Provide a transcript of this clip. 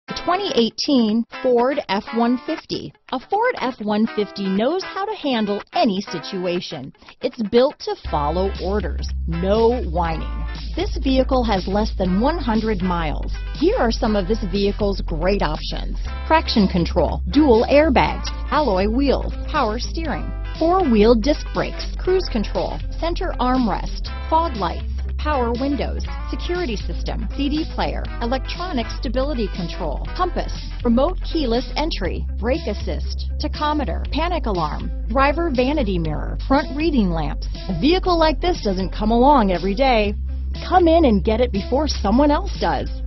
2018 Ford F-150. A Ford F-150 knows how to handle any situation. It's built to follow orders, no whining. This vehicle has less than 100 miles. Here are some of this vehicle's great options: traction control, dual airbags, alloy wheels, power steering, four-wheel disc brakes, cruise control, center armrest, fog lights, power windows, security system, CD player, electronic stability control, compass, remote keyless entry, brake assist, tachometer, panic alarm, driver vanity mirror, front reading lamps. A vehicle like this doesn't come along every day. Come in and get it before someone else does.